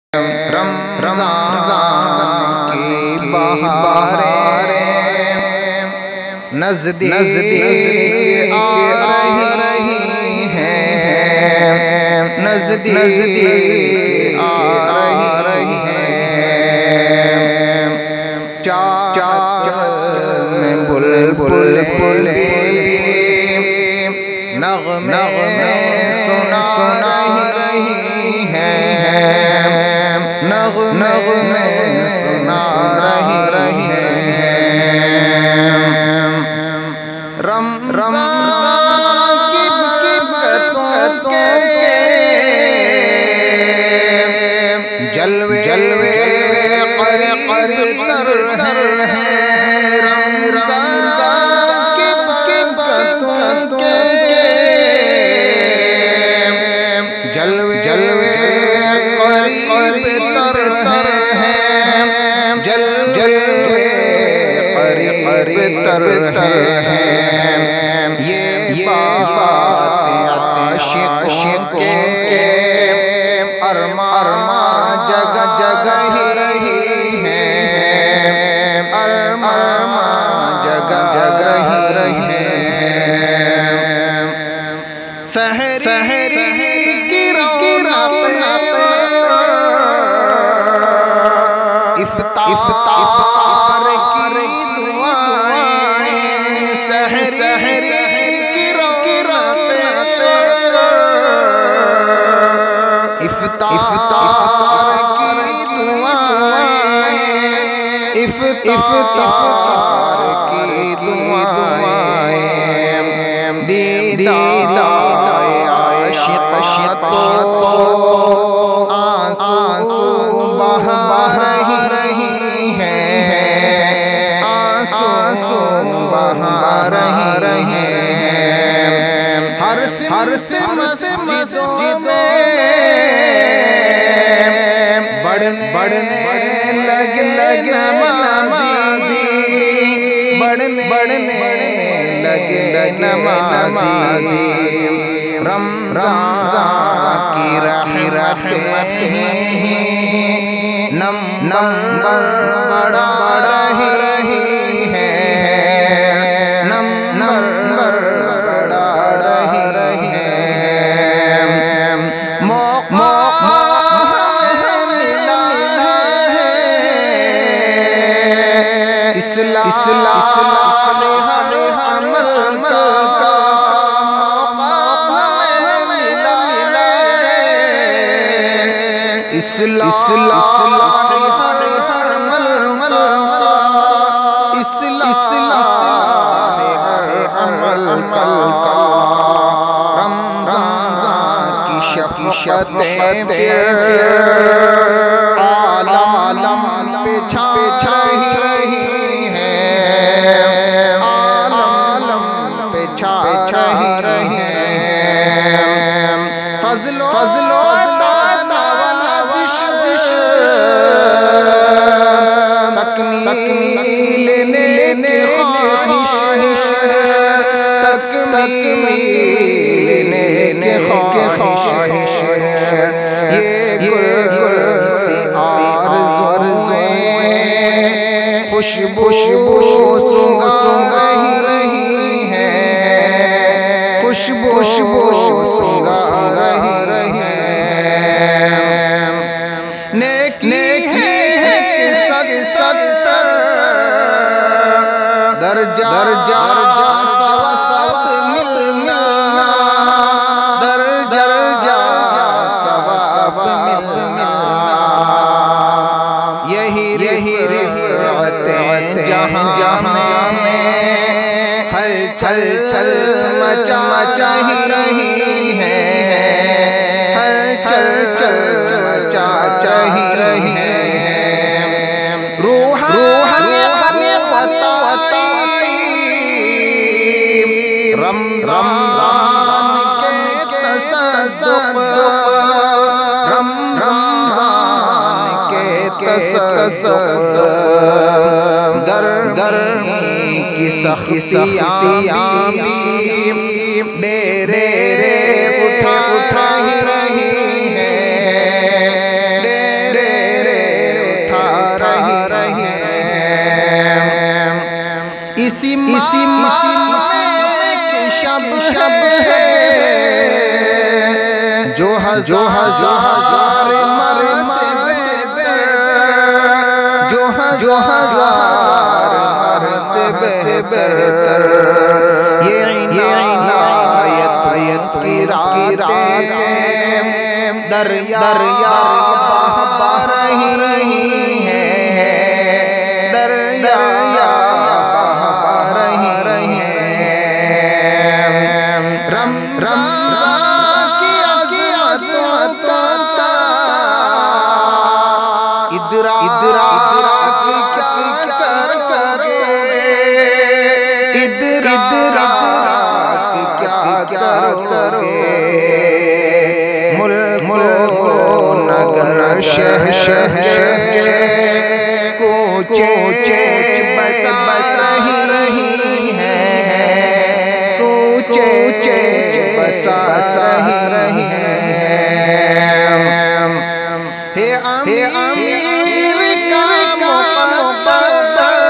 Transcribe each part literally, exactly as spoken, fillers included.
رمضان کی بہاریں نزدیک آ رہی ہیں، نزدیک آ رہی ہیں، چاچا میں بلبل نغمے سنا رہی ہیں، نغمے سنا رہی ہیں۔ رمضان کی برکتوں کے جلوے جلوے قریب تر ہیں، رمضان کی برکتوں کے جلوے جلوے قریب تر ہیں، جلوے قریب تر ہیں۔ یہ باتیں عاشقوں کے ارمان جگہ جگہ ہی رہی ہیں، ارمان جگہ جگہ ہی رہی ہیں۔ سحری کی رونق افطار کی دعائیں، سحری کی رونق افطار کی دعائیں، افطار کی دعائیں، دیدار عاشق تو آنسو بہا رہی ہیں، آنسو بہا رہی ہیں۔ ہر سے مسجدوں میں بڑھنے بڑھنے لگے نمازی، بڑھنے بڑھنے لگے نمازی۔ رمضان کی رحمتیں نمبر بڑا بڑا ہی رہی ہیں، نمبر بڑا رہی رہی ہیں۔ موقع ملا ہے اصلاح ہر عمل کا، اصلاح ہر عمل کا، اصلاح ہر عمل کا۔ رمضان کی شفقتیں پھر عالم پہ چھا رہی ہیں، عالم پہ چھا رہی ہیں۔ فضل و تکمیل لینے خواہش، تکمیل لینے خواہش، یہ گل سی آرزوئیں خوشبو سنگ سنگ رہی ہیں، خوشبو سنگ رہی ہیں۔ نیکی ہے درجہ درجہ ثواب ملنا، درجہ ثواب ملنا، یہی رہی رہتے جہاں جہاں میں ہلچل چل مچا مچا ہی رہی ہیں، ہلچل چل مچا مچا ہی رہی ہیں۔ روح روح رمضان کے تصدق، رمضان کے تصدق، گرمی کی سختیاں بھی ڈیرے اٹھا اٹھا ہی رہی ہیں، ڈیرے اسی ماہ میں شب شب ہے جو ہزار مر سے بہتر، جو ہزار مر سے بہتر، یہ عنایت کی راتیں دریا بہا رہی ہیں، دریا بہا رہی ہیں، رم رم کی عظمت کا ادراک کیا کرو گے، ادراک کیا کرو گے، ملک و نگر شہر کوچے بس بس رہی ہیں، کوچے بسا رہی ہیں، ہے امیر کا مقدر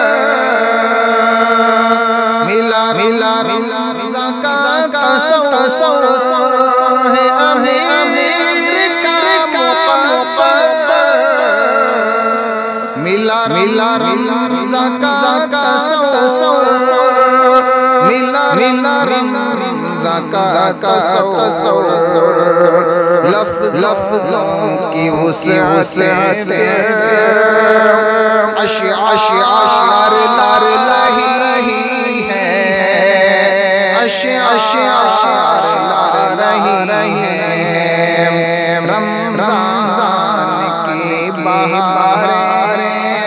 ملا ملا رمضا کا تصور، ہے امیر کا مقدر ملا ملا رمضا کا تصور، ملا ملا رمضا کا تصور، لفظوں کی وسعت سے اشعار لار رہی ہیں، اشعار لار رہی ہیں، رمضان کی بہاریں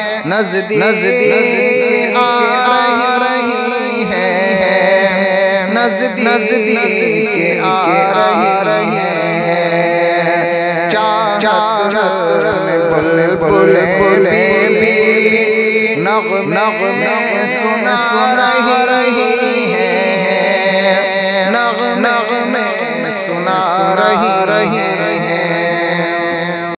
نزدیک آ رہی ہیں، نزدیک آ رہی ہیں، بلبلیں بھی نغمے سن رہی